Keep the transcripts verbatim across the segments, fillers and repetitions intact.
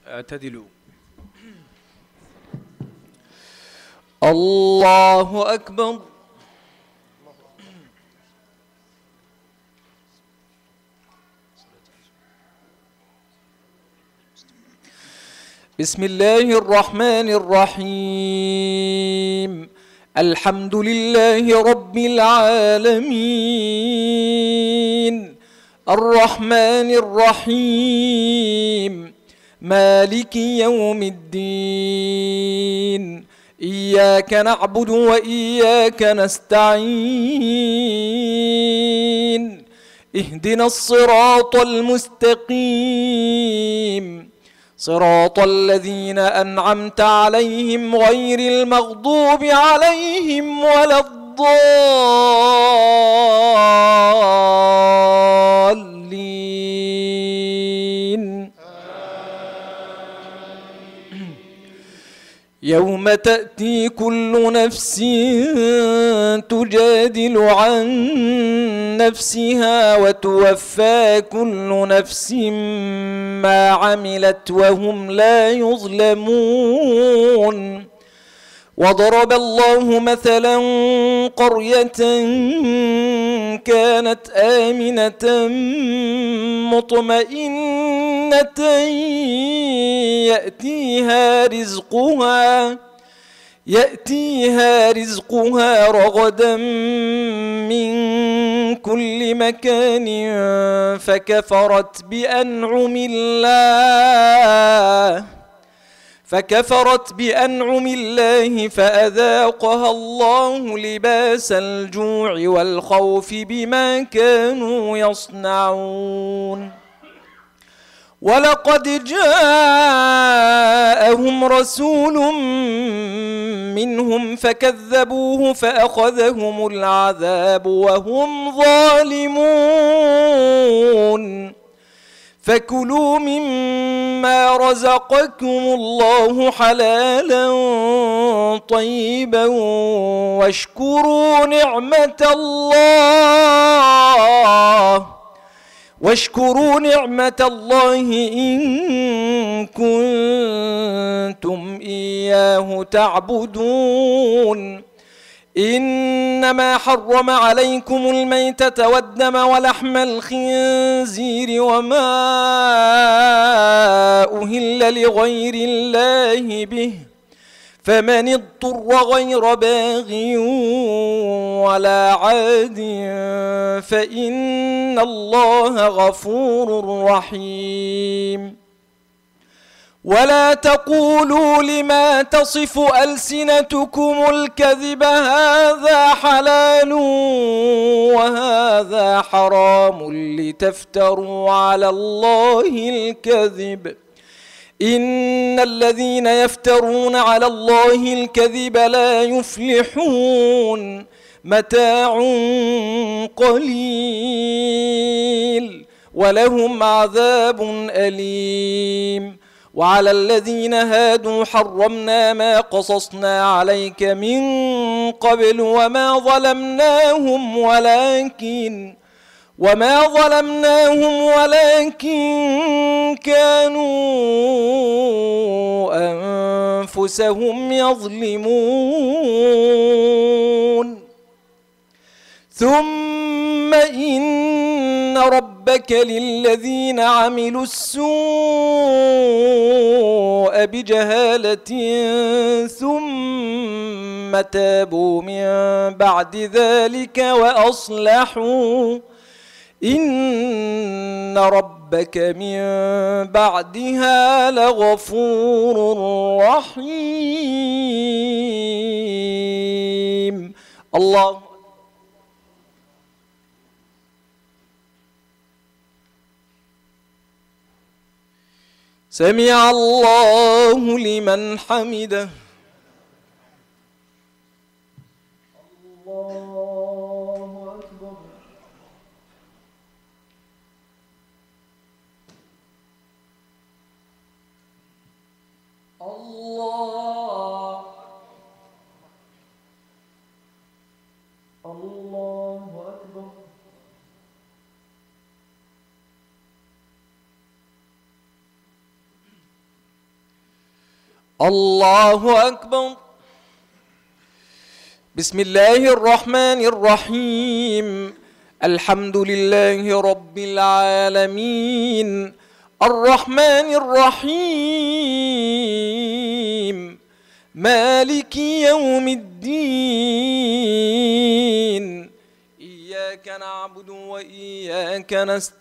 اعتدلوا. الله أكبر. بسم الله الرحمن الرحيم. الحمد لله رب العالمين الرحمن الرحيم مالك يوم الدين إياك نعبد وإياك نستعين اهدنا الصراط المستقيم صراط الذين أنعمت عليهم غير المغضوب عليهم ولا الضالين. يوم تأتي كل نفس تجادل عن نفسها وتوفى كل نفس ما عملت وهم لا يظلمون. وضرب الله مثلا قرية كانت آمنة مطمئنة يأتيها رزقها يأتيها رزقها رغدا من كل مكان فكفرت بأنعم الله فكفرت بأنعم الله فأذاقها الله لباس الجوع والخوف بما كانوا يصنعون. ولقد جاءهم رسول منهم فكذبوه فأخذهم العذاب وهم ظالمون. فكلوا مما رزقكم الله حلالا طيبا واشكروا نعمة الله واشكروا نعمة الله إن كنتم إياه تعبدون. إنما حرم عليكم الميتة والدم ولحم الخنزير وما أهل لغير الله به فمن اضطر غير باغ ولا عاد فإن الله غفور رحيم. ولا تقولوا لما تصف ألسنتكم الكذب هذا حلال وهذا حرام لتفتروا على الله الكذب إن الذين يفترون على الله الكذب لا يفلحون. متاع قليل ولهم عذاب أليم. وعلى الذين هادوا حرمنا ما قصصنا عليك من قبل وما ظلمناهم ولكن وما ظلمناهم ولكن كانوا أنفسهم يظلمون. ثم إن ربك للذين عملوا السوء بجهالة ثم تابوا من بعد ذلك وأصلحوا إن ربك من بعدها لغفور رحيم. الله سمع الله لمن حمده. الله أكبر. الله الله أكبر. الله أكبر. بسم الله الرحمن الرحيم. الحمد لله رب العالمين الرحمن الرحيم مالك يوم الدين إياك نعبد وإياك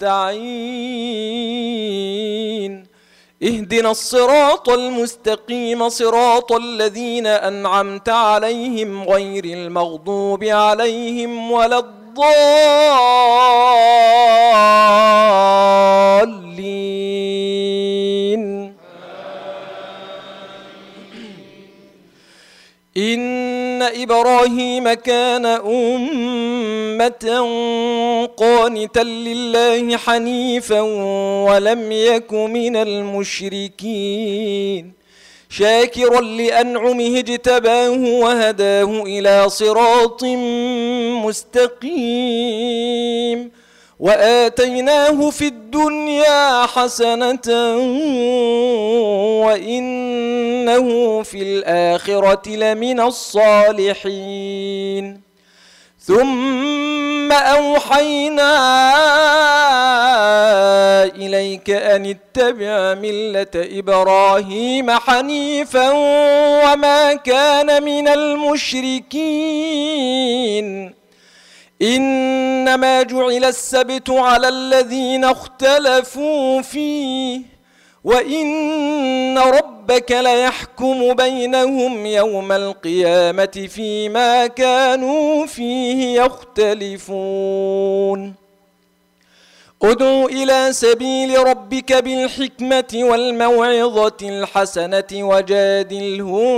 نستعين اهدنا الصراط المستقيم صراط الذين أنعمت عليهم غير المغضوب عليهم ولا الضالين. إن إبراهيم كان أمة قانتا لله حنيفا ولم يك من المشركين شاكرا لأنعمه اجتباه وهداه إلى صراط مستقيم وآتيناه في الدنيا حسنة وإنه في الآخرة لمن الصالحين. ثم أوحينا إليك أن اتبع ملة إبراهيم حنيفا وما كان من المشركين. إنما جعل السبت على الذين اختلفوا فيه وإن ربك ليحكم بينهم يوم القيامة فيما كانوا فيه يختلفون. ادع إلى سبيل ربك بالحكمة والموعظة الحسنة وجادلهم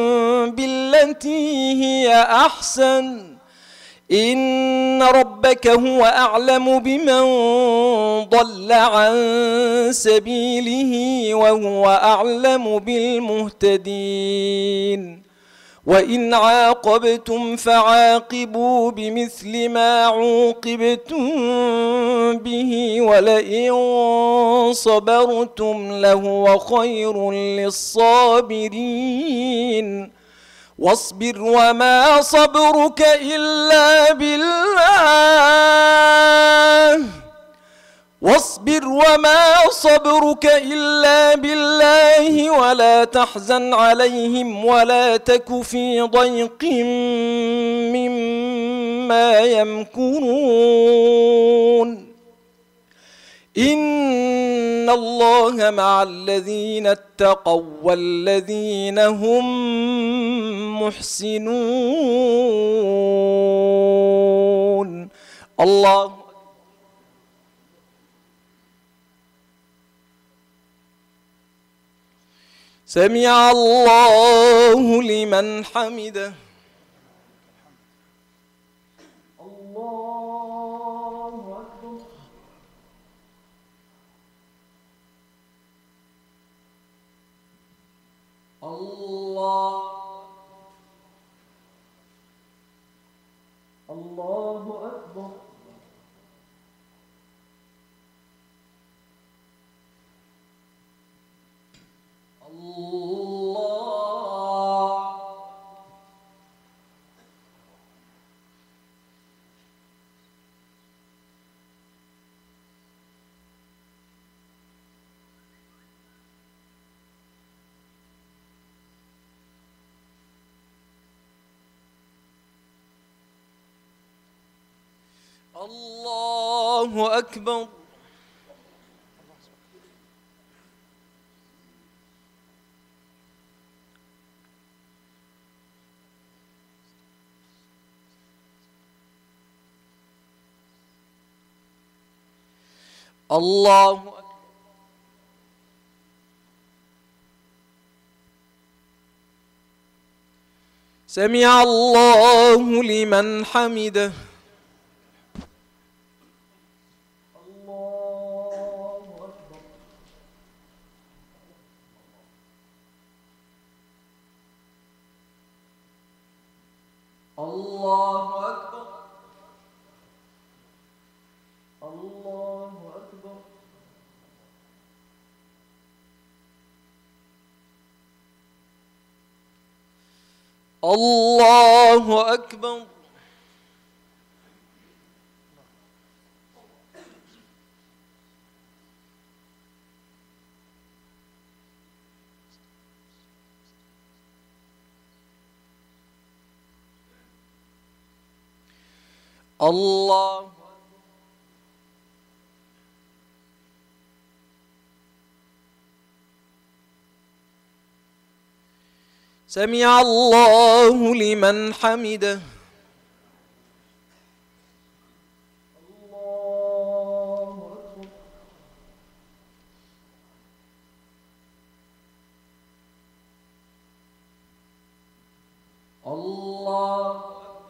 بالتي هي أحسن إن ربك هو أعلم بمن ضل عن سبيله وهو أعلم بالمهتدين. وإن عاقبتم فعاقبوا بمثل ما عوقبتم به ولئن صبرتم لهو خير للصابرين. واصبر وما صبرك إلا بالله واصبر وما صبرك إلا بالله ولا تحزن عليهم ولا تك في ضيق مما يمكرون. إن الله مع الذين اتقوا والذين هم محسنون. الله سمع الله لمن حمده. الله أكبر. الله الله أكبر. الله أكبر. الله أكبر. سمع الله لمن حمده. الله أكبر. الله أكبر. الله أكبر. الله سمع الله لمن حمده. الله أكبر. الله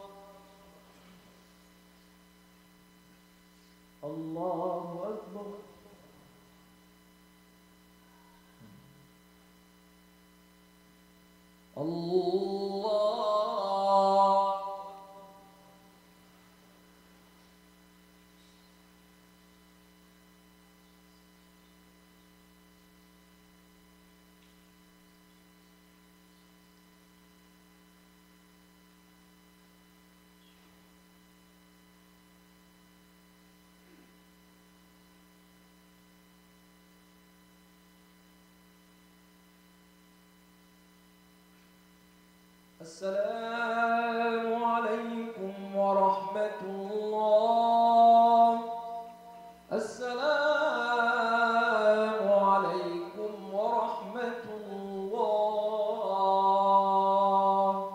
الله أكبر. الله السلام عليكم ورحمة الله. السلام عليكم ورحمة الله.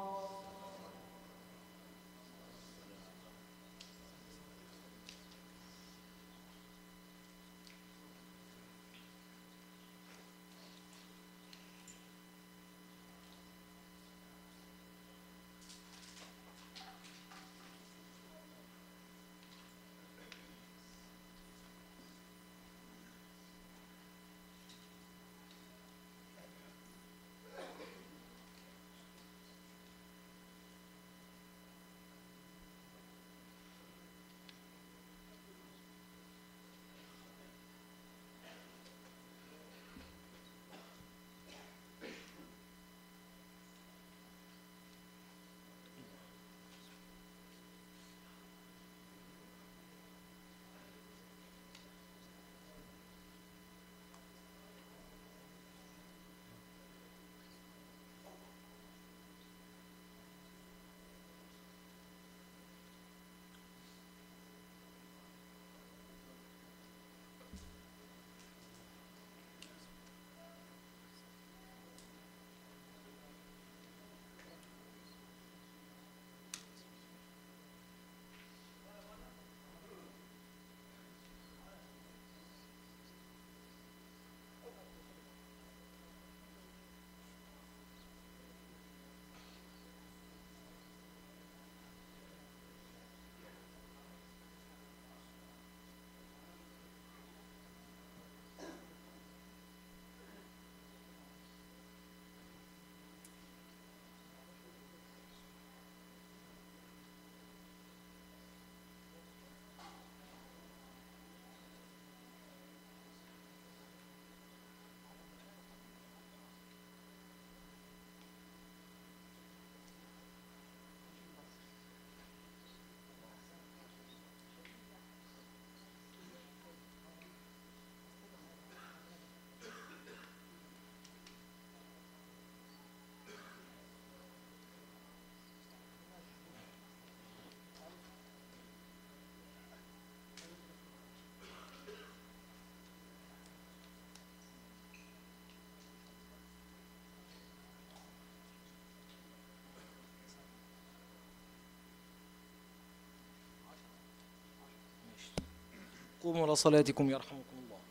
قوموا إلى صلاتكم يرحمكم الله.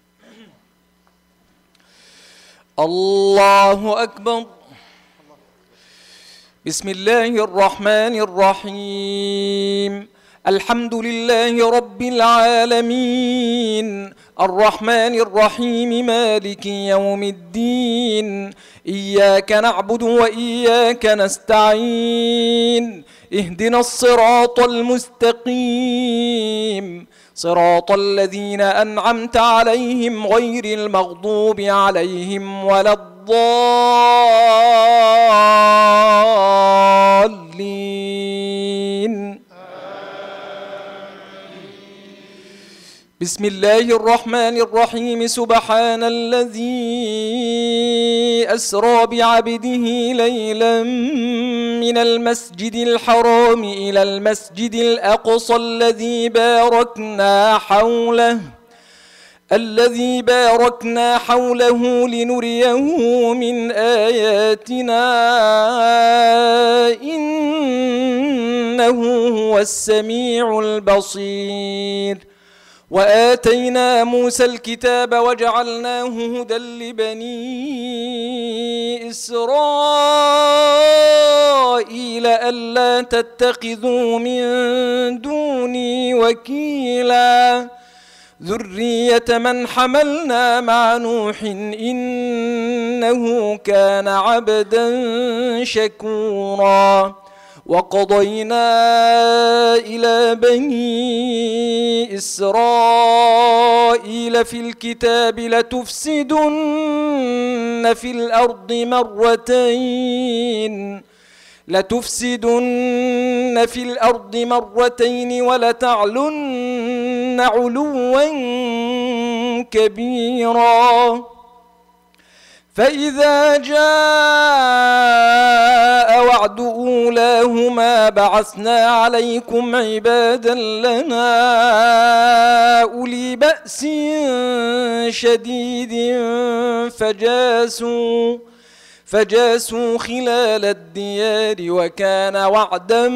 الله أكبر. بسم الله الرحمن الرحيم. الحمد لله رب العالمين الرحمن الرحيم مالك يوم الدين. إياك نعبد وإياك نستعين. اهدنا الصراط المستقيم صراط الذين أنعمت عليهم غير المغضوب عليهم ولا الضالين. بسم الله الرحمن الرحيم. سبحان الذي أسرى بعبده ليلا من المسجد الحرام إلى المسجد الأقصى الذي باركنا حوله الذي باركنا حوله لنريه من آياتنا إنه هو السميع البصير. وآتينا موسى الكتاب وجعلناه هدى لبني إسرائيل ألا تتخذوا من دوني وكيلا ذرية من حملنا مع نوح إنه كان عبدا شكورا. وقضينا إلى بني إسرائيل في الكتاب لتفسدن في الأرض مرتين لتفسدن في الأرض مرتين ولتعلن علوا كبيرا. فإذا جاء وعد أولاهما بعثنا عليكم عبادا لنا أولي بأس شديد فجاسوا فجاسوا خلال الديار وكان وعدا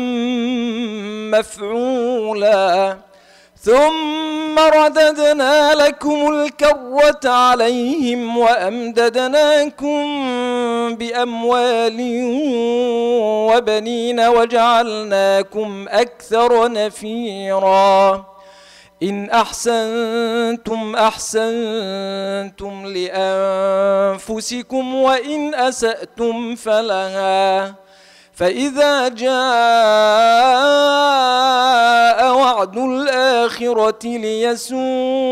مفعولا. ثم رددنا لكم الكرة عليهم وأمددناكم بأموال وبنين وجعلناكم أكثر نفيرا. إن أحسنتم أحسنتم لأنفسكم وإن أسأتم فلها. فإذا جاء وعد الآخرة ليسوءوا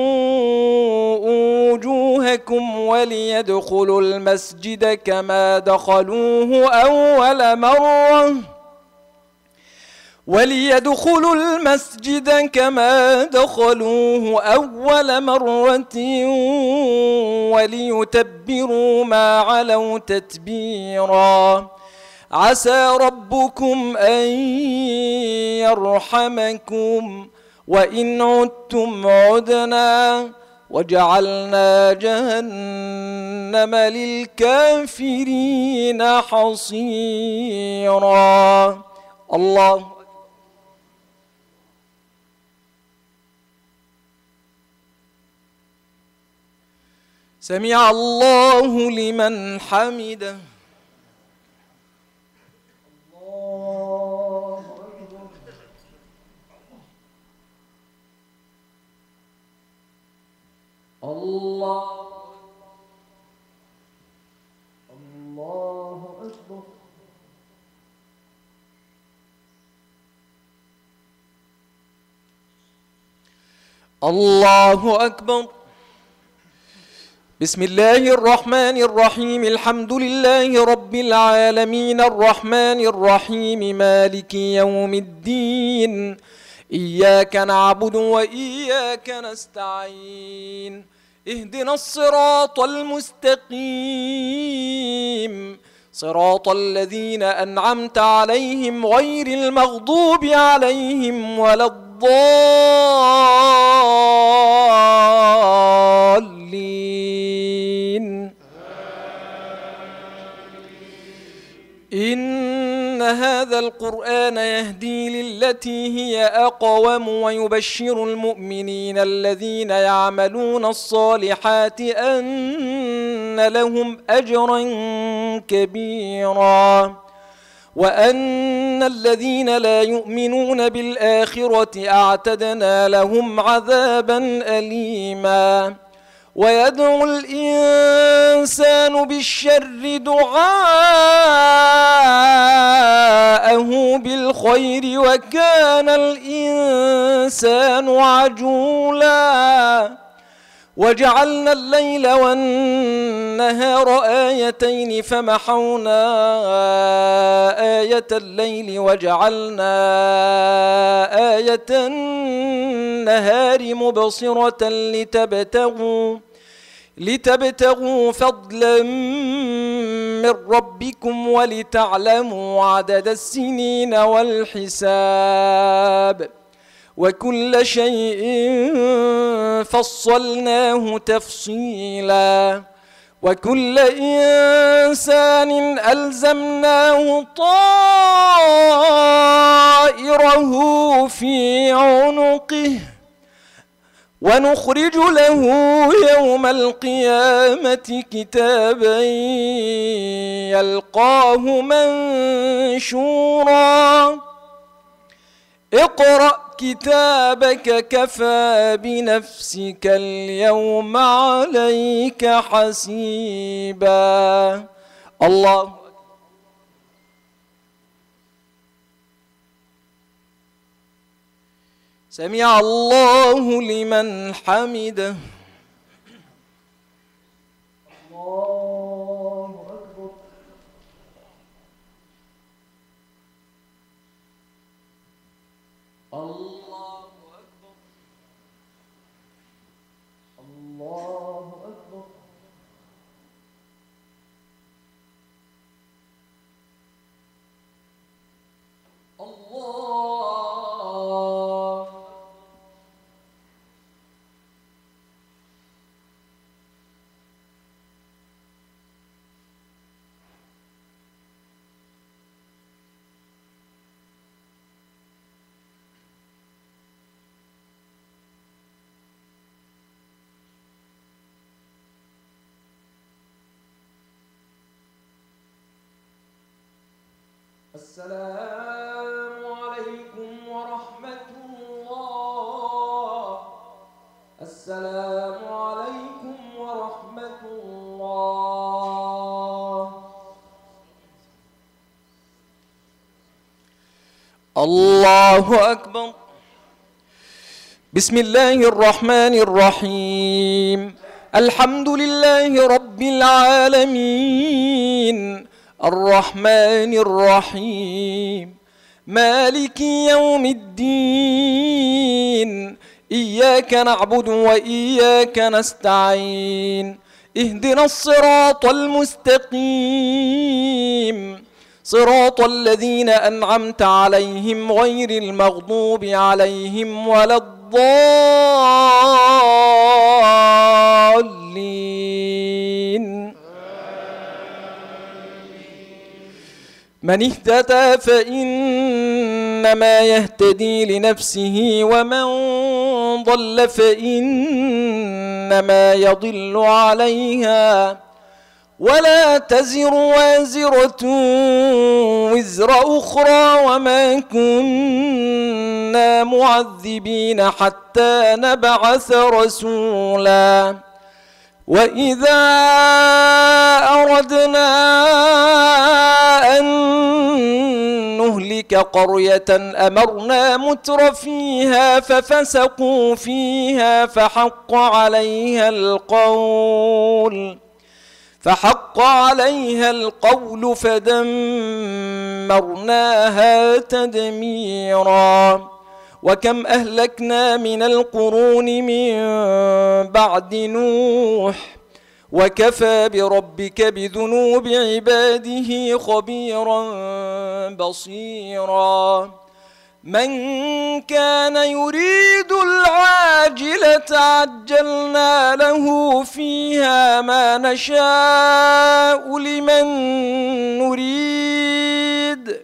وجوهكم وليدخلوا المسجد كما دخلوه أول مرة وليدخلوا المسجد كما دخلوه أول مرة وليتبروا ما علوا تتبيرا. عسى ربكم أن يرحمكم وإن عدتم عدنا وجعلنا جهنم للكافرين حصيرا. الله سمع الله لمن حمده. الله الله أكبر. الله أكبر. بسم الله الرحمن الرحيم. الحمد لله رب العالمين الرحمن الرحيم مالك يوم الدين. إياك نعبد وإياك نستعين. اهدنا الصراط المستقيم صراط الذين أنعمت عليهم غير المغضوب عليهم ولا الضالين. إن هذا القرآن يهدي للتي هي أقوم ويبشر المؤمنين الذين يعملون الصالحات أن لهم أجرا كبيرا وأن الذين لا يؤمنون بالآخرة أعتدنا لهم عذابا أليما. ويدعو الإنسان بالشر دعاءه بالخير وكان الإنسان عجولا. وجعلنا الليل والنهار آيتين فمحونا آية الليل وجعلنا آية النهار مبصرة لتبتغوا لتبتغوا فضلا من ربكم ولتعلموا عدد السنين والحساب وكل شيء فصلناه تفصيلا وكل إنسان ألزمناه طائره في عنقه ونخرج له يوم القيامة كتابا يلقاه منشورا اقرأ كتابك كفى بنفسك اليوم عليك حسيبا. الله سمع الله لمن حمده. الله أكبر. الله أكبر. الله أكبر. الله السلام عليكم ورحمة الله. السلام عليكم ورحمة الله. الله أكبر. بسم الله الرحمن الرحيم. الحمد لله رب العالمين الرحمن الرحيم مالك يوم الدين إياك نعبد وإياك نستعين اهدنا الصراط المستقيم صراط الذين أنعمت عليهم غير المغضوب عليهم ولا الضالين. من اهتدى فإنما يهتدي لنفسه ومن ضل فإنما يضل عليها ولا تزر وازرة وزر أخرى وما كنا معذبين حتى نبعث رسولا. وإذا أردنا أن نهلك قرية أمرنا متر فيها ففسقوا فيها فحق عليها القول فحق عليها القول فدمرناها تدميرا. وكم أهلكنا من القرون من بعد نوح وكفى بربك بذنوب عباده خبيرا بصيرا. من كان يريد العاجلة عجلنا له فيها ما نشاء لمن نريد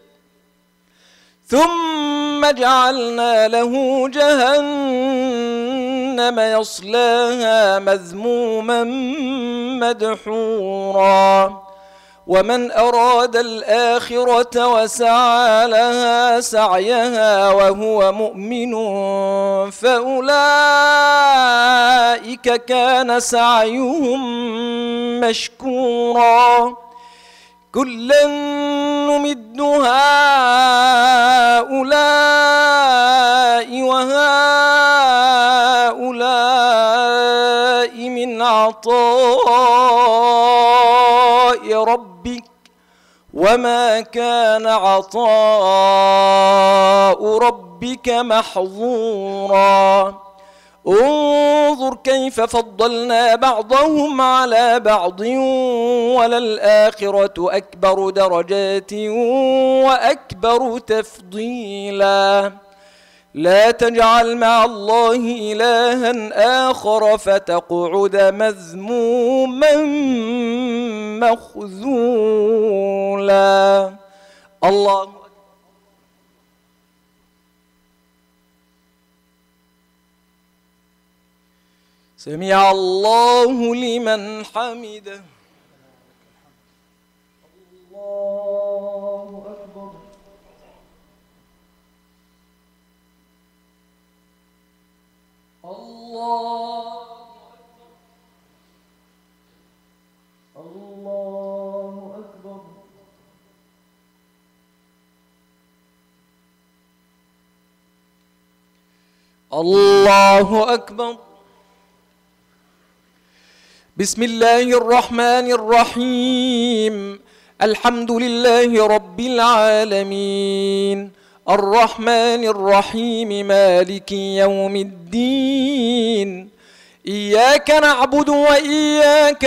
ثم جعلنا له جهنم يصلاها مذموما مدحورا. ومن أراد الآخرة وسعى لها سعيها وهو مؤمن فأولئك كان سعيهم مشكورا. كلا نمد هؤلاء وهؤلاء عطاء ربك وما كان عطاء ربك محظورا انظر كيف فضلنا بعضهم على بعض وللآخرة أكبر درجات وأكبر تفضيلا لا تجعل مع الله إلها آخر فتقعد مذموما مخذولا. الله سمع الله لمن حمده. الله أكبر. الله الله أكبر. الله أكبر. بسم الله الرحمن الرحيم. الحمد لله رب العالمين الرحمن الرحيم مالك يوم الدين إياك نعبد وإياك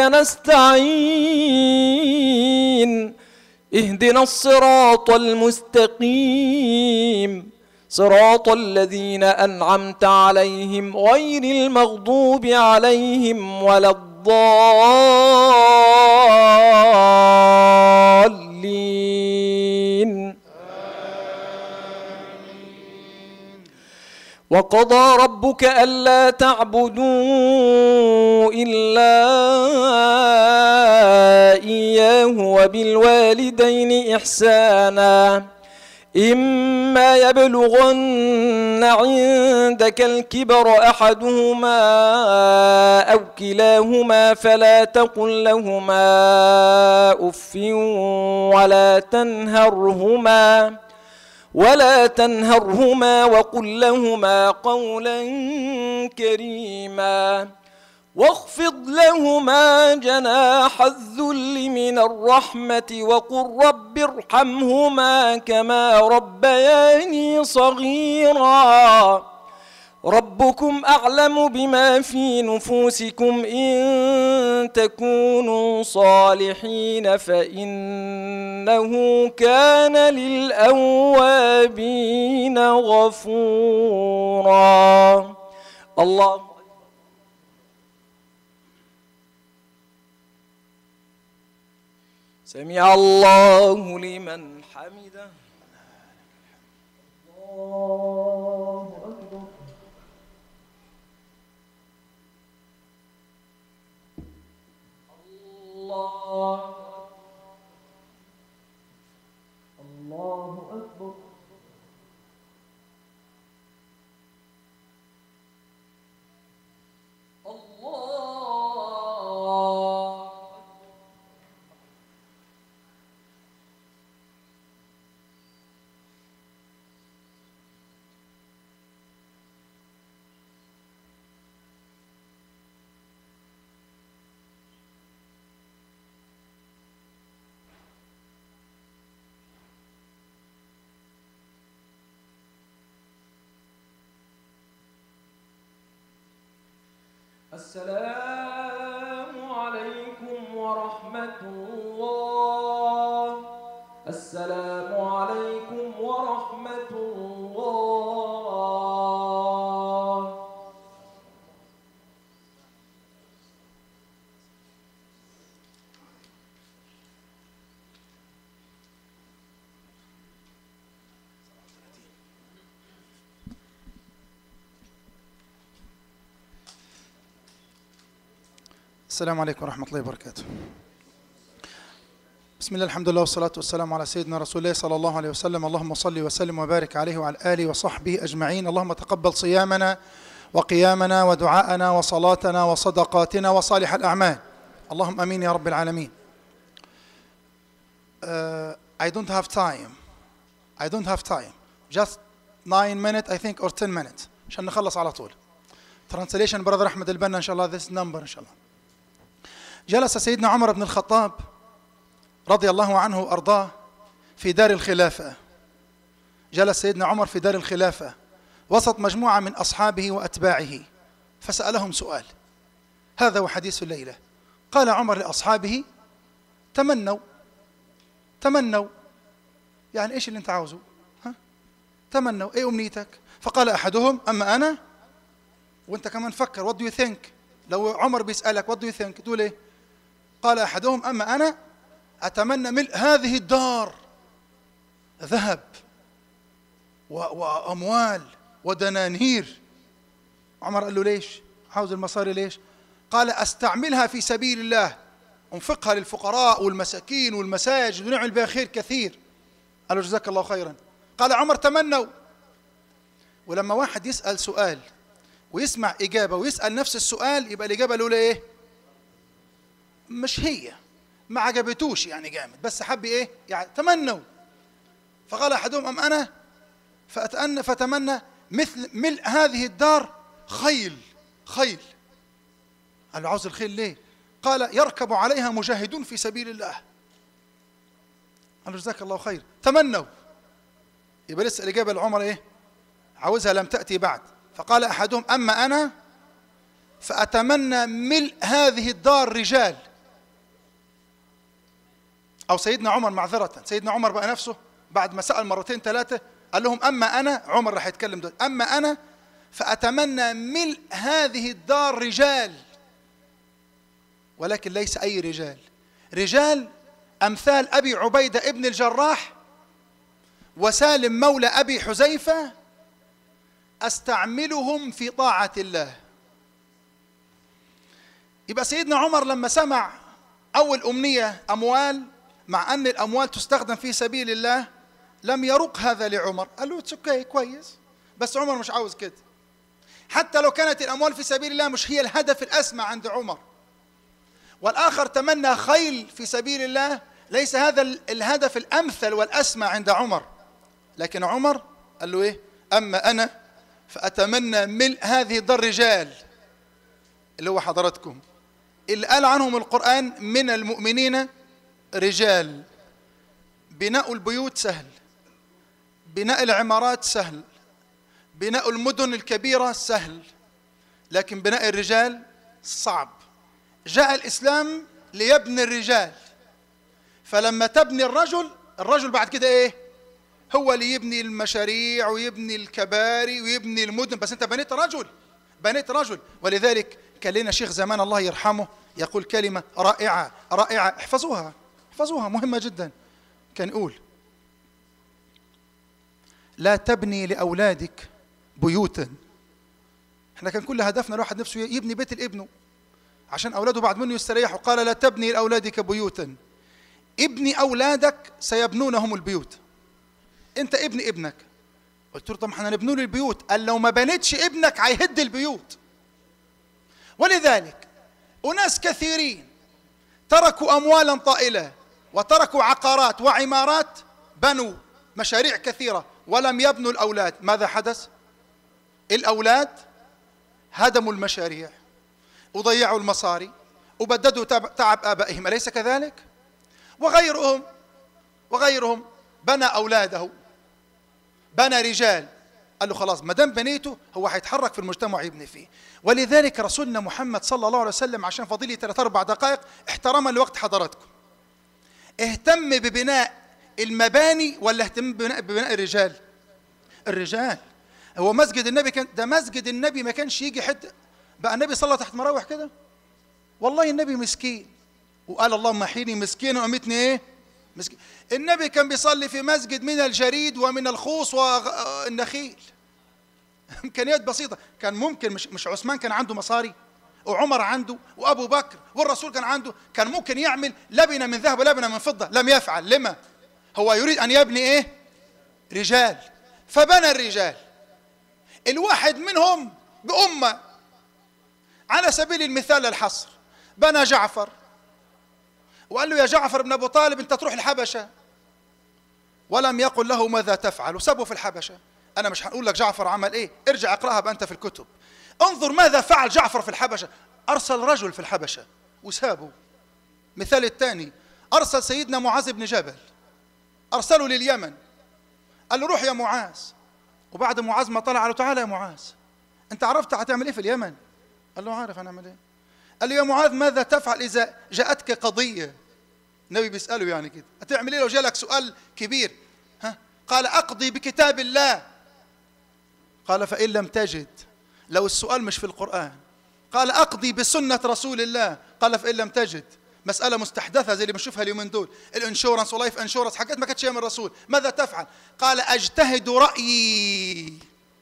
نستعين اهدنا الصراط المستقيم صراط الذين أنعمت عليهم غير المغضوب عليهم ولا الضالين. وقضى ربك ألا تعبدوا إلا إياه وبالوالدين إحسانا إما يبلغن عندك الكبر أحدهما أو كلاهما فلا تقل لهما أف ولا تنهرهما ولا تنهرهما وقل لهما قولا كريما واخفض لهما جناح الذل من الرحمة وقل رب ارحمهما كما ربياني صغيرا ربكم أعلم بما في نفوسكم إن تكونوا صالحين فإنه كان للأوابين غفورا. الله سمع الله لمن حمده. الله أكبر. الله الله أكبر. الله السلام عليكم ورحمة الله. السلام عليكم ورحمة الله. السلام عليكم ورحمة الله وبركاته. بسم الله الحمد لله والصلاة والسلام على سيدنا رسول الله صلى الله عليه وسلم. اللهم صل وسلم وبارك عليه وعلى آله وصحبه أجمعين. اللهم تقبل صيامنا وقيامنا ودعاءنا وصلاتنا وصدقاتنا وصالح الأعمال. اللهم أمين يا رب العالمين. uh, I don't have time I don't have time just nine minutes I think or ten minutes عشان نخلص على طول. Translation brother أحمد البنا إن شاء الله this number إن شاء الله. جلس سيدنا عمر بن الخطاب رضي الله عنه وأرضاه في دار الخلافة. جلس سيدنا عمر في دار الخلافة وسط مجموعة من أصحابه وأتباعه، فسألهم سؤال، هذا هو حديث الليلة. قال عمر لأصحابه: تمنوا تمنوا يعني إيش اللي أنت عاوزه؟ ها؟ تمنوا، إيه أمنيتك؟ فقال أحدهم: أما أنا. وأنت كمان فكر، what do you think؟ لو عمر بيسألك what do you think تقول إيه؟ قال أحدهم: أما أنا أتمنى ملء هذه الدار ذهب وأموال ودنانير. عمر قال له: ليش عاوز المصاري ليش؟ قال: أستعملها في سبيل الله، أنفقها للفقراء والمساكين والمساجد ونعمل بها خير كثير. قال له: جزاك الله خيرا. قال عمر: تمنوا. ولما واحد يسأل سؤال ويسمع إجابة ويسأل نفس السؤال، يبقى الإجابة الأولى إيه؟ مش هي، ما عجبتوش يعني جامد، بس حب إيه؟ يعني تمنوا. فقال أحدهم: أم أنا فأتأنى فتمنى مثل ملء هذه الدار خيل خيل. قال له: عاوز الخيل ليه؟ قال: يركب عليها مجاهدون في سبيل الله. قال له: جزاك الله خير. تمنوا. يبقى لسه الإجابة لعمر إيه؟ عاوزها لم تأتي بعد. فقال أحدهم: أما أنا فأتمنى ملء هذه الدار رجال. أو سيدنا عمر، معذرة، سيدنا عمر بقى نفسه بعد ما سأل مرتين ثلاثة قال لهم: أما أنا، عمر راح يتكلم دول، أما أنا فأتمنى ملء هذه الدار رجال، ولكن ليس أي رجال، رجال أمثال أبي عبيدة ابن الجراح وسالم مولى أبي حذيفة، أستعملهم في طاعة الله. يبقى سيدنا عمر لما سمع أول أمنية أموال، مع أن الأموال تستخدم في سبيل الله، لم يرق هذا لعمر، قال له: اوكي كويس، بس عمر مش عاوز كده. حتى لو كانت الأموال في سبيل الله مش هي الهدف الأسمى عند عمر. والآخر تمنى خيل في سبيل الله، ليس هذا الهدف الأمثل والأسمى عند عمر. لكن عمر قال له إيه؟ أما أنا فأتمنى ملء هذه الدار رجال، اللي هو حضراتكم، اللي قال عنهم القرآن: من المؤمنين رجال. بناء البيوت سهل، بناء العمارات سهل، بناء المدن الكبيرة سهل، لكن بناء الرجال صعب. جاء الإسلام ليبني الرجال، فلما تبني الرجل، الرجل بعد كده إيه؟ هو اللي يبني المشاريع ويبني الكباري ويبني المدن، بس أنت بنيت رجل، بنيت رجل. ولذلك كان لنا شيخ زمان الله يرحمه يقول كلمة رائعة رائعة، احفظوها احفظوها، مهمة جدا. كان يقول: لا تبني لأولادك بيوتا. احنا كان كل هدفنا الواحد نفسه يبني بيت لابنه عشان أولاده بعد منه يستريحوا. قال: لا تبني لأولادك بيوتا، ابني أولادك سيبنونهم البيوت. أنت ابني ابنك. قلت له: طب احنا نبنوا له البيوت. قال: لو ما بنيتش ابنك هيهد البيوت. ولذلك أناس كثيرين تركوا أموالا طائلة وتركوا عقارات وعمارات، بنوا مشاريع كثيرة ولم يبنوا الأولاد. ماذا حدث؟ الأولاد هدموا المشاريع وضيعوا المصاري وبددوا تعب آبائهم، أليس كذلك؟ وغيرهم وغيرهم بنى أولاده، بنى رجال، قال له: خلاص ما دام بنيته هو هيتحرك في المجتمع يبني فيه. ولذلك رسولنا محمد صلى الله عليه وسلم، عشان فضيلي ثلاث أربع دقائق احتراما لوقت حضراتكم، اهتم ببناء المباني ولا اهتم ببناء, ببناء الرجال؟ الرجال. هو مسجد النبي كان ده مسجد النبي ما كانش يجي حد بقى النبي صلى تحت مراوح كده؟ والله النبي مسكين، وقال: اللهم احيني مسكينا وامتني ايه؟ مسكين. النبي كان بيصلي في مسجد من الجريد ومن الخوص والنخيل، امكانيات بسيطه. كان ممكن، مش مش عثمان كان عنده مصاري، وعمر عنده، وابو بكر، والرسول كان عنده، كان ممكن يعمل لبنه من ذهب ولبنه من فضه، لم يفعل. لما؟ هو يريد ان يبني ايه؟ رجال، فبنى الرجال. الواحد منهم بأمة، على سبيل المثال الحصر، بنى جعفر وقال له: يا جعفر بن أبو طالب أنت تروح الحبشة، ولم يقل له ماذا تفعل، وسابه في الحبشة. أنا مش هنقول لك جعفر عمل إيه، ارجع اقرأها بقى أنت في الكتب. انظر ماذا فعل جعفر في الحبشة، أرسل رجل في الحبشة وسابه مثال الثاني، أرسل سيدنا معاذ بن جبل، أرسله لليمن، قال له روح يا معاذ. وبعد معاذ ما طلع قال له تعالى يا معاذ، أنت عرفت هتعمل إيه في اليمن؟ قال له عارف هنعمل إيه. قال له يا معاذ ماذا تفعل إذا جاءتك قضية؟ النبي بيسأله يعني كده، هتعمل إيه لو جالك سؤال كبير؟ ها؟ قال أقضي بكتاب الله. قال فإن لم تجد، لو السؤال مش في القرآن. قال أقضي بسنة رسول الله. قال فإن لم تجد، مسألة مستحدثة زي اللي بنشوفها اليومين دول، الانشورنس ولايف انشورنس، حاجات ما كانتش من الرسول. ماذا تفعل؟ قال أجتهد رأيي.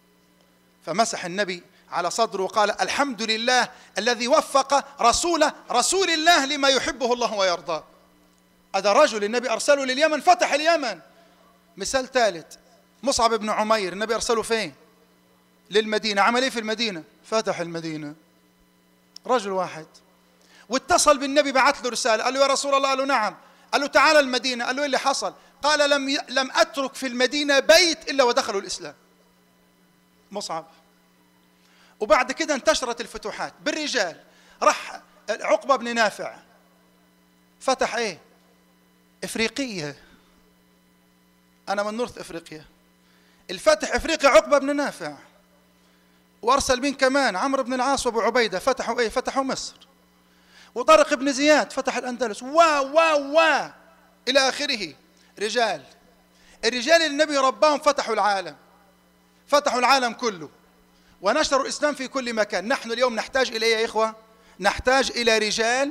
فمسح النبي على صدره وقال الحمد لله الذي وفق رسول رسول الله لما يحبه الله ويرضاه. هذا رجل النبي أرسله لليمن، فتح اليمن. مثال ثالث، مصعب بن عمير، النبي أرسله فين؟ للمدينة. عمل إيه في المدينة؟ فتح المدينة. رجل واحد. واتصل بالنبي، بعث له رسالة، قال له يا رسول الله. قال له نعم. قال له تعالى المدينة. قال له إيه اللي حصل؟ قال لم ي... لم أترك في المدينة بيت إلا ودخلوا الإسلام. مصعب. وبعد كده انتشرت الفتوحات بالرجال. راح عقبة بن نافع فتح إيه؟ إفريقية. أنا من نورث إفريقيا. الفتح إفريقيا عقبة بن نافع. وأرسل مين كمان؟ عمرو بن العاص وأبو عبيدة، فتحوا إيه؟ فتحوا مصر. وطارق بن زياد فتح الأندلس، وا وا وا إلى آخره. رجال، الرجال اللي النبي رباهم فتحوا العالم، فتحوا العالم كله ونشروا الإسلام في كل مكان. نحن اليوم نحتاج إلى إيه يا إخوة؟ نحتاج إلى رجال،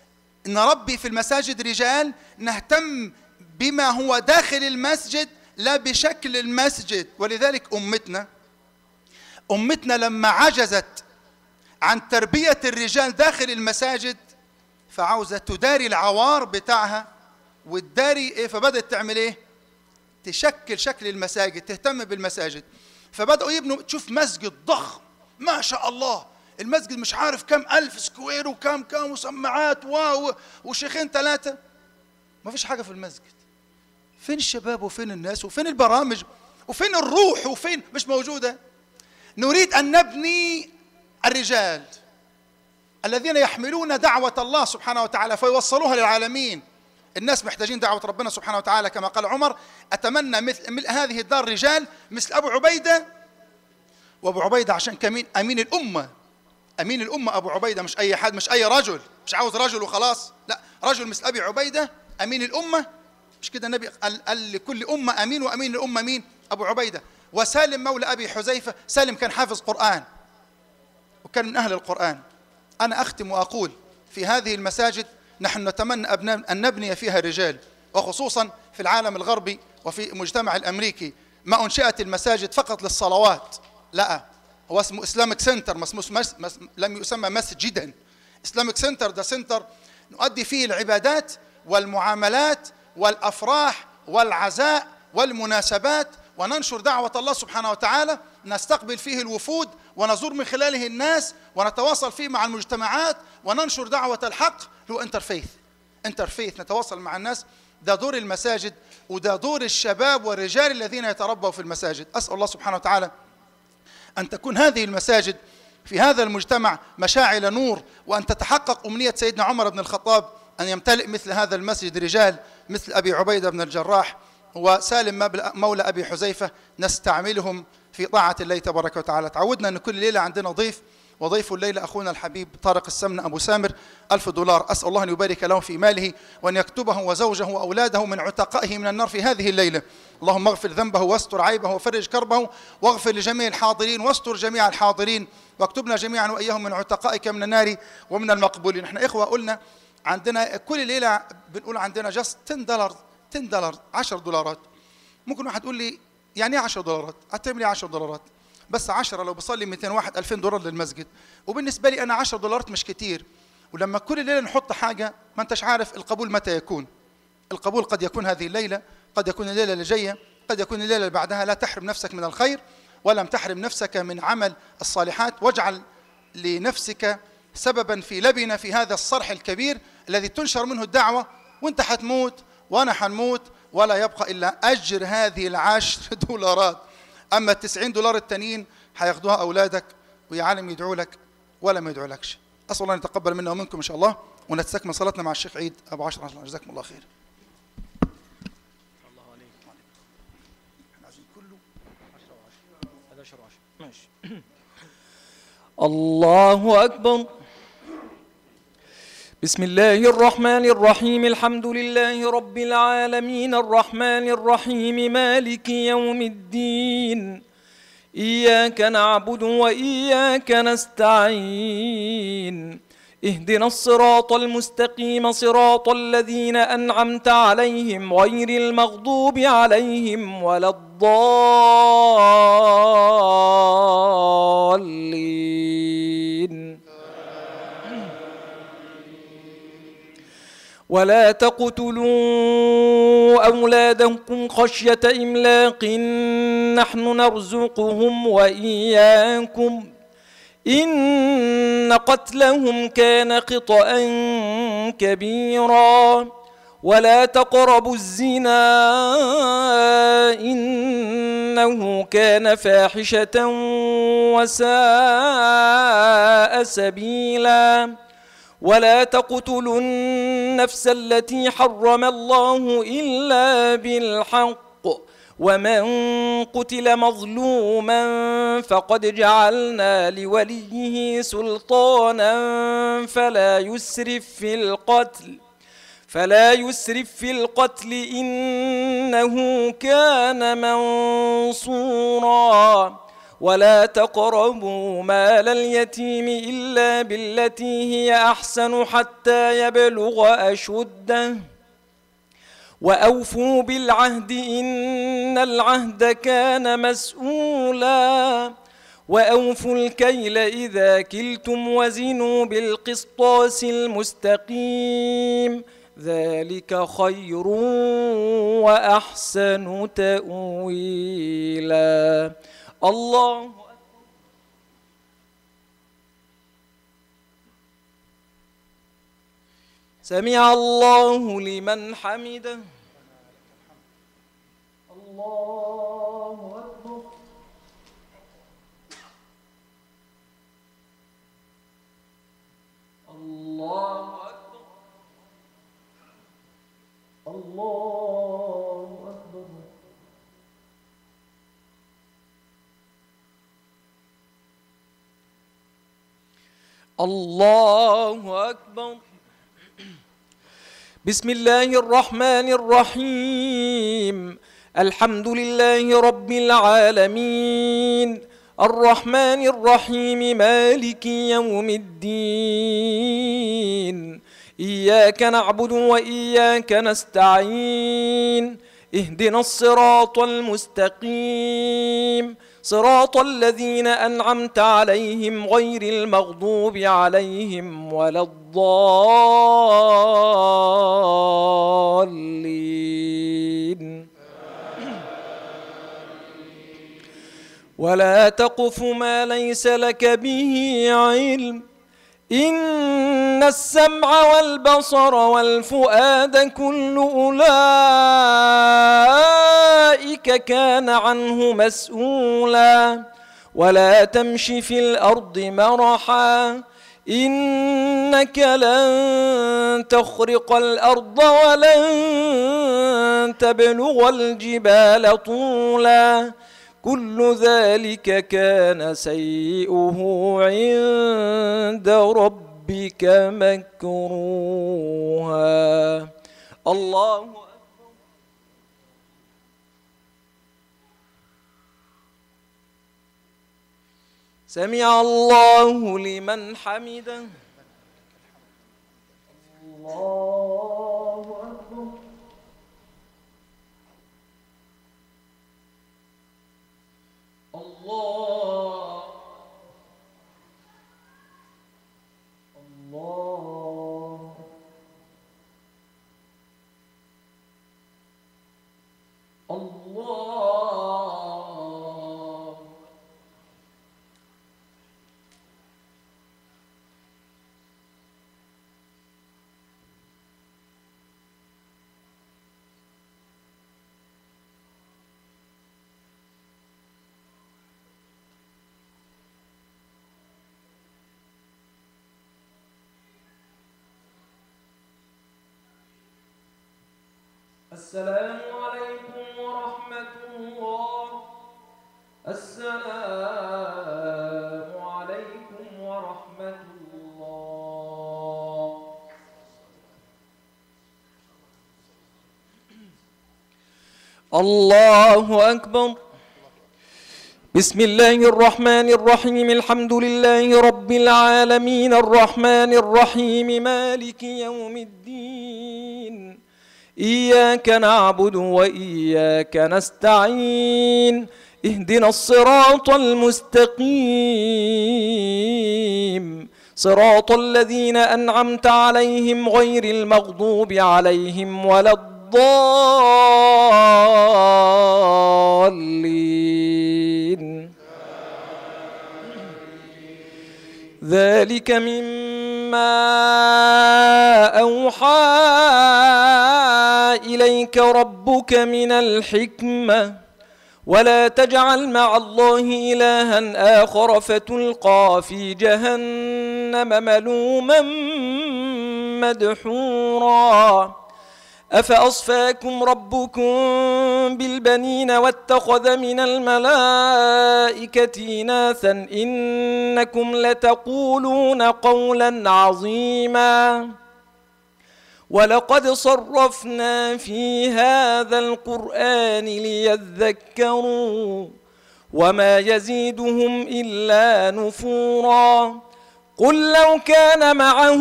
نربي في المساجد رجال، نهتم بما هو داخل المسجد لا بشكل المسجد. ولذلك أمتنا أمتنا لما عجزت عن تربية الرجال داخل المساجد فعاوزة تداري العوار بتاعها وتداري إيه، فبدأت تعمل إيه؟ تشكل شكل المساجد، تهتم بالمساجد. فبدأوا يبنوا، تشوف مسجد ضخم ما شاء الله، المسجد مش عارف كم ألف سكوير وكم كم وسماعات واو وشيخين ثلاثة، ما فيش حاجة في المسجد. فين الشباب وفين الناس وفين البرامج وفين الروح وفين؟ مش موجودة. نريد أن نبني الرجال الذين يحملون دعوة الله سبحانه وتعالى فيوصلوها للعالمين. الناس محتاجين دعوة ربنا سبحانه وتعالى كما قال عمر أتمنى مثل هذه الدار رجال مثل أبو عبيدة. وأبو عبيدة عشان كمين أمين الأمة، أمين الأمة أبو عبيدة، مش أي حد، مش أي رجل، مش عاوز رجل وخلاص، لا، رجل مثل أبي عبيدة أمين الأمة. مش كده النبي قال, قال لكل أمة أمين، وأمين الأمة مين؟ أبو عبيدة. وسالم مولى أبي حذيفة، سالم كان حافظ قرآن وكان من أهل القرآن. أنا أختم وأقول في هذه المساجد نحن نتمنى أن نبني فيها رجال، وخصوصا في العالم الغربي وفي المجتمع الأمريكي ما أنشئت المساجد فقط للصلوات، لا، هو اسمه إسلامك سنتر، ما اسمه لم يسمى مسجدا. إسلامك سنتر ده سنتر نؤدي فيه العبادات والمعاملات والأفراح والعزاء والمناسبات، وننشر دعوة الله سبحانه وتعالى، نستقبل فيه الوفود ونزور من خلاله الناس ونتواصل فيه مع المجتمعات وننشر دعوة الحق. هو انترفيث، انترفيث نتواصل مع الناس. ده دور المساجد وده دور الشباب والرجال الذين يتربوا في المساجد. أسأل الله سبحانه وتعالى أن تكون هذه المساجد في هذا المجتمع مشاعل نور، وأن تتحقق أمنية سيدنا عمر بن الخطاب أن يمتلئ مثل هذا المسجد رجال مثل أبي عبيدة بن الجراح وسالم مولى أبي حذيفة، نستعملهم في طاعة الله تبارك وتعالى. تعودنا أن كل ليلة عندنا ضيف، وضيف الليلة أخونا الحبيب طارق السمن أبو سامر، ألف دولار. أسأل الله أن يبارك له في ماله وأن يكتبه وزوجه وأولاده من عتقائه من النار في هذه الليلة. اللهم اغفر ذنبه واستر عيبه وفرج كربه، واغفر لجميع الحاضرين واستر جميع الحاضرين، واكتبنا جميعا وإياهم من عتقائك من النار ومن المقبولين. احنا إخوة قلنا عندنا كل ليلة بنقول عندنا جاست عشرة دولار، عشرة دولار، عشرة دولارات. ممكن واحد يقول لي يعني ايه عشرة دولارات؟ هتعمل ايه عشرة دولارات؟ بس عشرة لو بصلي مئتين واحد ألفين دولار للمسجد. وبالنسبة لي أنا عشرة دولارات مش كتير، ولما كل ليلة نحط حاجة ما أنتش عارف القبول متى يكون. القبول قد يكون هذه الليلة، قد يكون الليلة اللي جاية، قد يكون الليلة اللي بعدها. لا تحرم نفسك من الخير ولم تحرم نفسك من عمل الصالحات، واجعل لنفسك سببا في لبنة في هذا الصرح الكبير الذي تنشر منه الدعوة، وانت حتموت وأنا حنموت ولا يبقى إلا أجر هذه العشر دولارات. أما التسعين دولار التانيين هياخدوها أولادك ويا عالم يدعوا لك ولا ما يدعوا لكش. أسأل الله أن يتقبل منا ومنكم إن شاء الله. ونستكمل صلاتنا مع الشيخ عيد أبو عشرة. جزاكم الله خير. الله عليك. احنا عايزين كله عشرة وعشرة. حداشر وعشرة. ماشي. الله أكبر. بسم الله الرحمن الرحيم. الحمد لله رب العالمين الرحمن الرحيم مالك يوم الدين. إياك نعبد وإياك نستعين. اهدنا الصراط المستقيم صراط الذين أنعمت عليهم غير المغضوب عليهم ولا الضالين. ولا تقتلوا أولادكم خشية إملاق نحن نرزقهم وإياكم إن قتلهم كان خطأ كبيرا. ولا تقربوا الزنا إنه كان فاحشة وساء سبيلا. ولا تقتلوا النفس التي حرم الله إلا بالحق ومن قتل مظلوما فقد جعلنا لوليه سلطانا فلا يسرف في القتل فلا يسرف في القتل إنه كان منصورا. ولا تقربوا مال اليتيم إلا بالتي هي أحسن حتى يبلغ أشده وأوفوا بالعهد إن العهد كان مسؤولا. وأوفوا الكيل إذا كلتم وزنوا بالقسطاس المستقيم ذلك خير وأحسن تأويلا. الله سمع الله لمن حمده. الله أكبر. الله أكبر. الله أكبر. الله أكبر. بسم الله الرحمن الرحيم. الحمد لله رب العالمين الرحمن الرحيم مالك يوم الدين. إياك نعبد وإياك نستعين. اهدنا الصراط المستقيم صراط الذين أنعمت عليهم غير المغضوب عليهم ولا الضالين. ولا تقف ما ليس لك به علم إن السمع والبصر والفؤاد كل أولئك كان عنه مسؤولا. ولا تمش في الأرض مرحا إنك لن تخرق الأرض ولن تبلغ الجبال طولا. كل ذلك كان سيئه عند ربك مكروها. الله أكبر. سمع الله لمن حمده. الله أكبر. الله الله الله. السلام عليكم ورحمة الله. السلام عليكم ورحمة الله. الله أكبر. بسم الله الرحمن الرحيم. الحمد لله رب العالمين الرحمن الرحيم مالك يوم الدين. إياك نعبد وإياك نستعين. اهدنا الصراط المستقيم صراط الذين أنعمت عليهم غير المغضوب عليهم ولا الضالين. ذلك مما أوحى إليك ربك من الحكمة ولا تجعل مع الله إلها آخر فتلقى في جهنم ملوما مدحورا. أفأصفاكم ربكم بالبنين واتخذ من الملائكة إناثا إنكم لتقولون قولا عظيما. ولقد صرفنا في هذا القرآن ليذكروا وما يزيدهم إلا نفورا. قل لو كان معه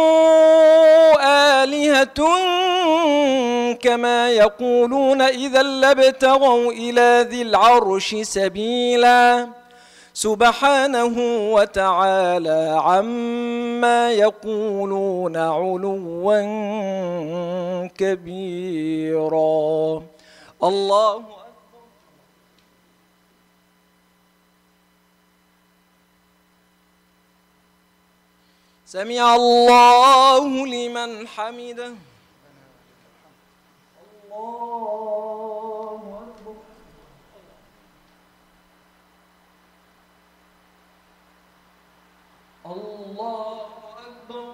آلهة كما يقولون إذا لابتغوا إلى ذي العرش سبيلا. سبحانه وتعالى عما يقولون علوا كبيرا. الله أكبر. سمع الله لمن حمده. الله أكبر. الله أكبر.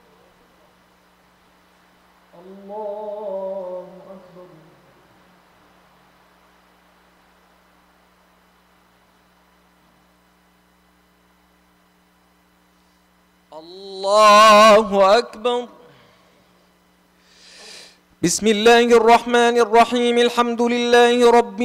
الله أكبر. الله أكبر. بسم الله الرحمن الرحيم. الحمد لله رب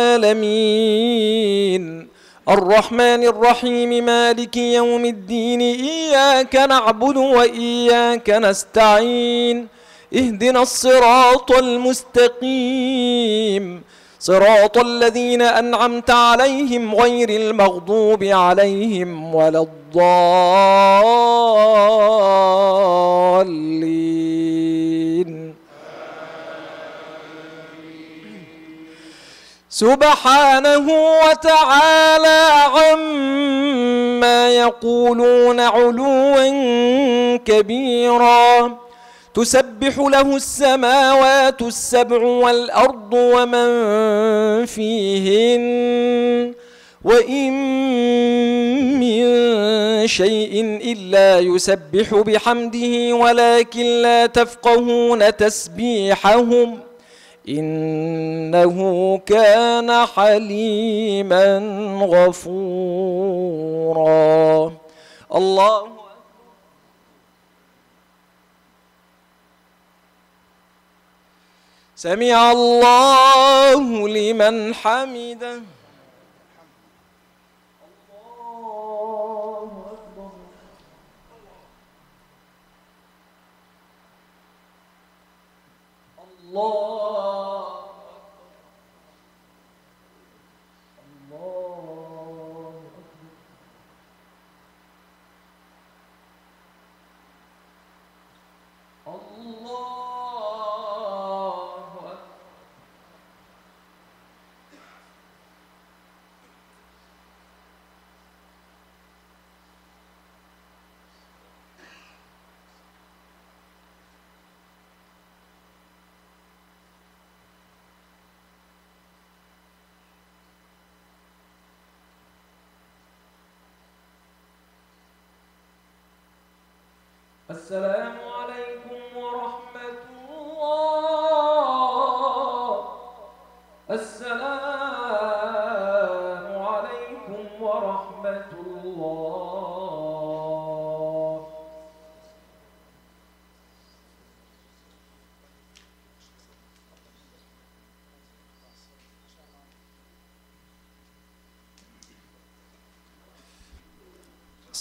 العالمين الرحمن الرحيم مالك يوم الدين. إياك نعبد وإياك نستعين. اهدنا الصراط المستقيم صراط الذين أنعمت عليهم غير المغضوب عليهم ولا الضالين. سبحانه وتعالى عما يقولون علوا كبيرا. تسبح له السماوات السبع والأرض ومن فيهن وإن من شيء إلا يسبح بحمده ولكن لا تفقهون تسبيحهم إنه كان حليما غفورا. الله سمع الله لمن حمده. الله أكبر. الله الله أكبر. الله السلام عليكم ورحمة الله.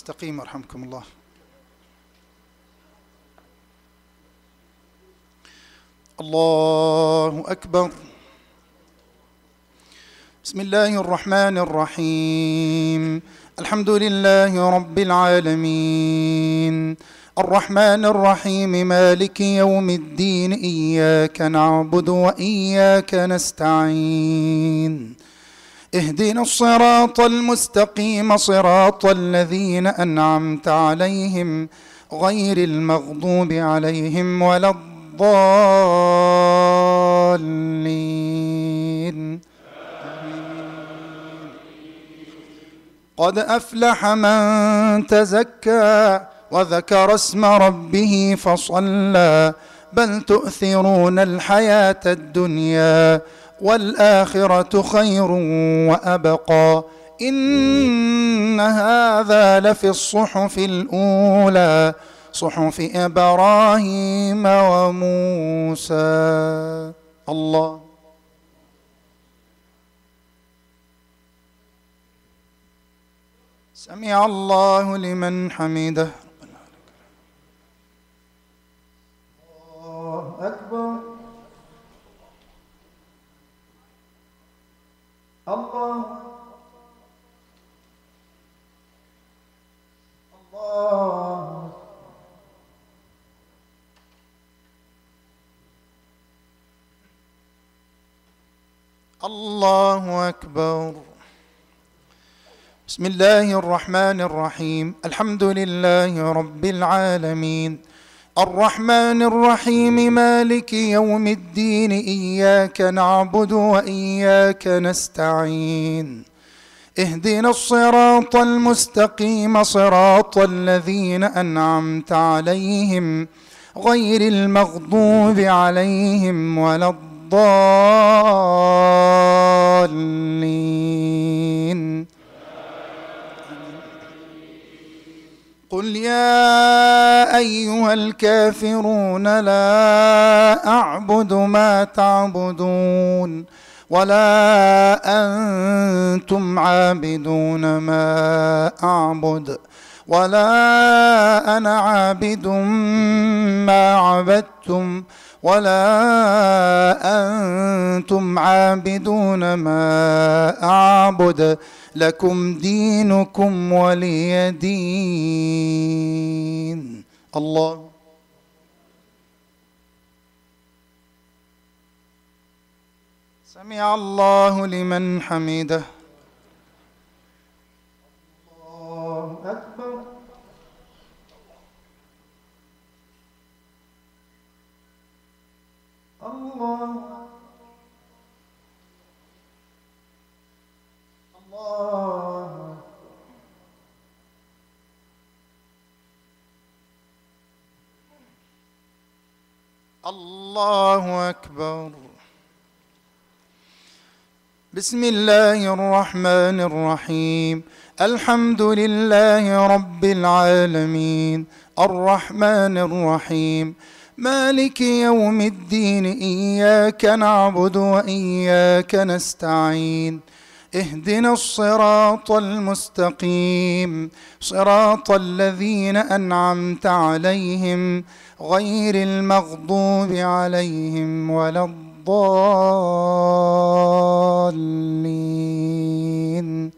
استقيم رحمكم الله. الله أكبر. بسم الله الرحمن الرحيم. الحمد لله رب العالمين الرحمن الرحيم مالك يوم الدين إياك نعبد وإياك نستعين اهدنا الصراط المستقيم صراط الذين أنعمت عليهم غير المغضوب عليهم ولا الضالين. قد أفلح من تزكى وذكر اسم ربه فصلى بل تؤثرون الحياة الدنيا والآخرة خير وأبقى إن هذا لفي الصحف الأولى صحف إبراهيم وموسى. الله. سمع الله لمن حمده. الله أكبر. الله الله الله أكبر. بسم الله الرحمن الرحيم الحمد لله رب العالمين الرحمن الرحيم مالك يوم الدين إياك نعبد وإياك نستعين اهدنا الصراط المستقيم صراط الذين أنعمت عليهم غير المغضوب عليهم ولا الضالين. قل يا أيها الكافرون لا أعبد ما تعبدون ولا أنتم عابدون ما أعبد ولا أنا عابد ما عبدتم ولا أنتم عابدون ما أعبد لكم دينكم ولي دين. الله. سمع الله لمن حمده. الله أكبر. الله الله الله أكبر. بسم الله الرحمن الرحيم الحمد لله رب العالمين الرحمن الرحيم مالك يوم الدين إياك نعبد وإياك نستعين اهدنا الصراط المستقيم صراط الذين أنعمت عليهم غير المغضوب عليهم ولا الضالين.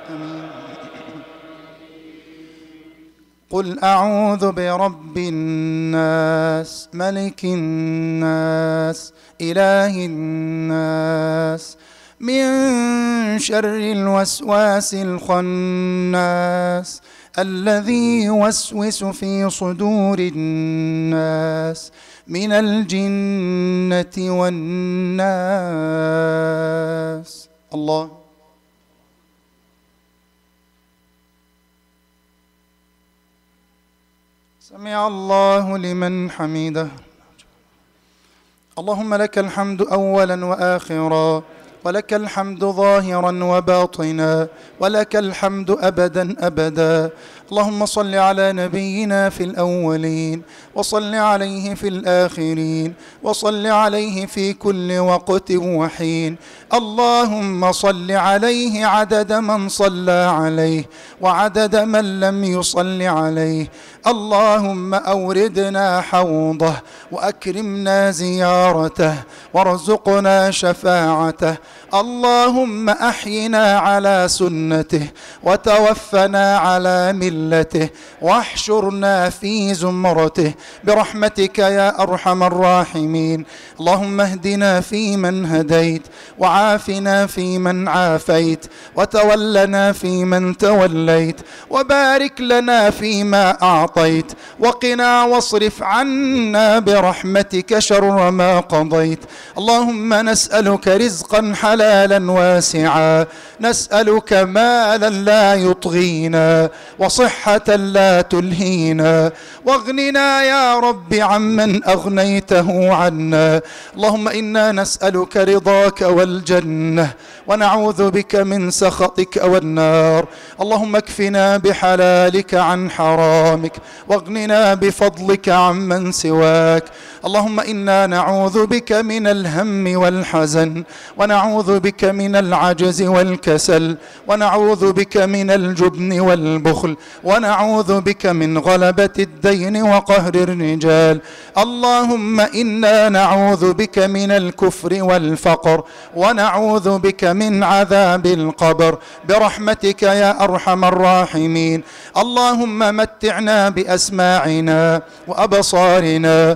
قل أعوذ برب الناس ملك الناس إله الناس من شر الوسواس الخناس الذي يوسوس في صدور الناس من الجنة والناس. الله. سمع الله لمن حمده. اللهم لك الحمد أولا وآخرا ولك الحمد ظاهرا وباطنا ولك الحمد أبدا أبدا. اللهم صل على نبينا في الأولين، وصل عليه في الآخرين، وصل عليه في كل وقت وحين. اللهم صل عليه عدد من صلى عليه وعدد من لم يصل عليه. اللهم أوردنا حوضه وأكرمنا زيارته وارزقنا شفاعته. اللهم أحينا على سنته وتوفنا على ملته واحشرنا في زمرته برحمتك يا أرحم الراحمين. اللهم اهدنا فيمن هديت، وعافنا فيمن عافيت، وتولنا فيمن توليت، وبارك لنا فيما أعطيت، وقنا واصرف عنا برحمتك شر ما قضيت. اللهم نسألك رزقا حلالا واسعا، نسألك مالا لا يطغينا، وصحة لا تلهينا، واغننا يا رب عمن أغنيته عنا. اللهم إنا نسألك رضاك والجنة، ونعوذ بك من سخطك والنار. اللهم اكفنا بحلالك عن حرامك، واغننا بفضلك عمن سواك. اللهم إنا نعوذ بك من الهم والحزن، ونعوذ بك من العجز والكسل، ونعوذ بك من الجبن والبخل، ونعوذ بك من غلبة الدين وقهر الرجال. اللهم إنا نعوذ بك من الكفر والفقر، ونعوذ بك من عذاب القبر برحمتك يا أرحم الراحمين. اللهم متعنا بأسماعنا وأبصارنا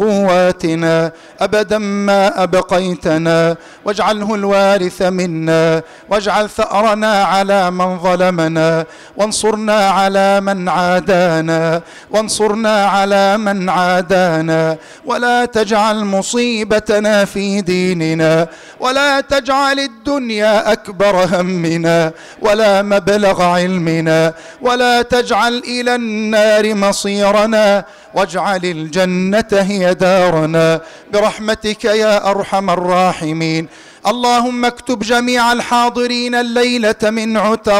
وقواتنا أبدا ما أبقيتنا، واجعله الوارث منا، واجعل ثأرنا على من ظلمنا، وانصرنا على من عادانا، وانصرنا على من عادانا، ولا تجعل مصيبتنا في ديننا، ولا تجعل الدنيا أكبر همنا ولا مبلغ علمنا، ولا تجعل إلى النار مصيرنا، واجعل الجنة هي دارنا برحمتك يا أرحم الراحمين. اللهم اكتب جميع الحاضرين الليلة من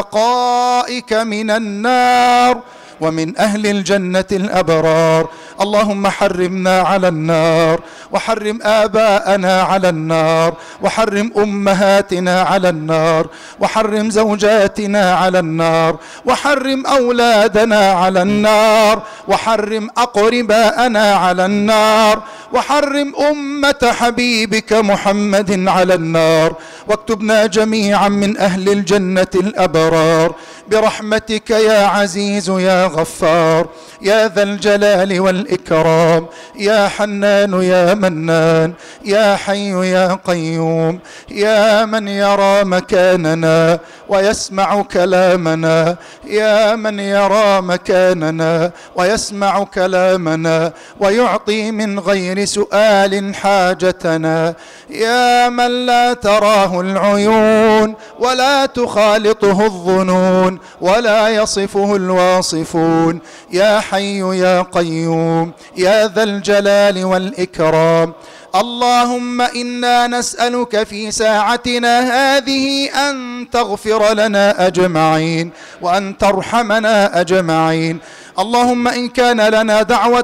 عتقائك من النار ومن أهل الجنة الأبرار. اللهم حرمنا على النار، وحرم آباءنا على النار، وحرم أمهاتنا على النار، وحرم زوجاتنا على النار، وحرم أولادنا على النار، وحرم أقرباءنا على النار، وحرم أمة حبيبك محمد على النار، واكتبنا جميعا من أهل الجنة الأبرار برحمتك يا عزيز يا غفار يا ذا الجلال والإكرام، يا حنان يا منان، يا حي يا قيوم، يا من يرى مكاننا ويسمع كلامنا، يا من يرى مكاننا ويسمع كلامنا ويعطي من غير سؤال حاجتنا، يا من لا تراه العيون ولا تخالطه الظنون ولا يصفه الواصفون، يا حي يا قيوم يا ذا الجلال والإكرام. اللهم إنا نسألك في ساعتنا هذه أن تغفر لنا أجمعين وأن ترحمنا أجمعين. اللهم إن كان لنا دعوة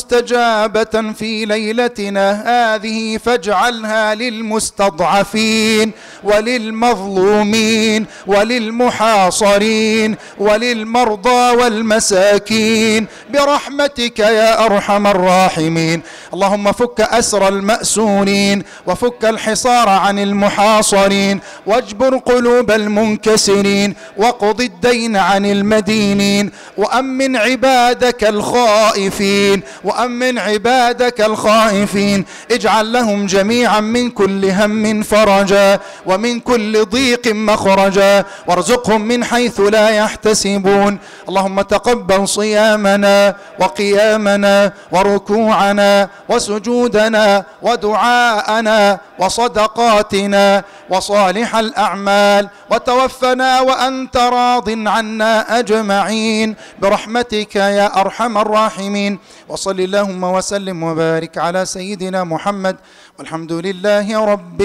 مستجابة في ليلتنا هذه فاجعلها للمستضعفين وللمظلومين وللمحاصرين وللمرضى والمساكين برحمتك يا أرحم الراحمين. اللهم فك أسر المأسورين، وفك الحصار عن المحاصرين، واجبر قلوب المنكسرين، وقض الدين عن المدينين، وأمن عبادك الخائفين، وأمن عبادك الخائفين. اجعل لهم جميعا من كل هم فرجا، ومن كل ضيق مخرجا، وارزقهم من حيث لا يحتسبون. اللهم تقبل صيامنا وقيامنا وركوعنا وسجودنا ودعاءنا وصدقاتنا وصالح الأعمال، وتوفنا وأنت راض عنا أجمعين برحمتك يا أرحم الراحمين. وصل اللهم وسلم وبارك على سيدنا محمد، والحمد لله رب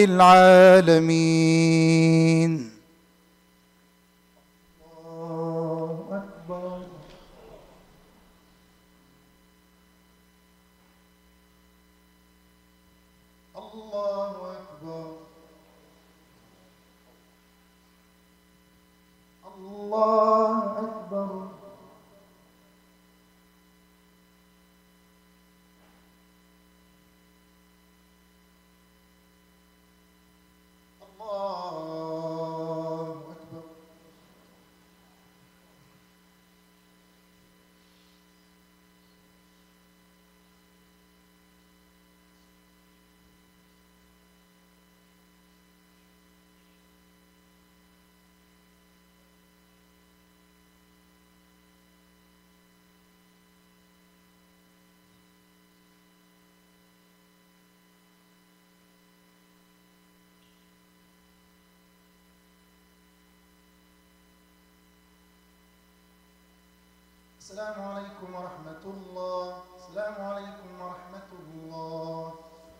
العالمين. الله أكبر. السلام عليكم ورحمة الله. السلام عليكم ورحمة الله.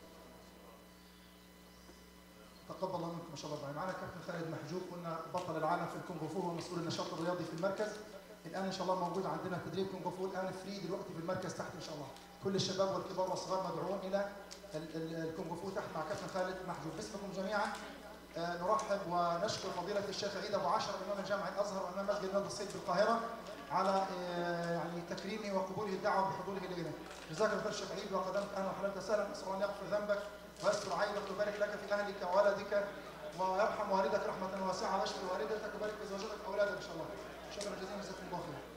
تقبل الله منكم ما شاء الله. معنا كابتن خالد محجوب، قلنا بطل العالم في الكونغ فو ومسؤول النشاط الرياضي في المركز. الان ان شاء الله موجود عندنا تدريب كونغ فو الان فري دلوقتي في المركز تحت ان شاء الله. كل الشباب والكبار والصغار مدعوون الى الكونغ فو تحت مع كابتن خالد محجوب. باسمكم جميعا آه نرحب ونشكر فضيلة الشيخ عيد ابو عشر امام الجامع الازهر وامام مسجد نادي الصيد بالقاهره على آه يعني تكريمه وقبوله الدعوه بحضوره الينا. جزاك الله خير الشيخ عيد وقدمت اهلا وحلا وسهلا. اسال الله ان يغفر ذنبك ويستر عيبك ويبارك لك في اهلك وولدك ويرحم والدك رحمه واسعه ويشفي والدتك ويبارك في زوجتك واولادك ان شاء الله. شكرا جزيلا جزاكم الله خير.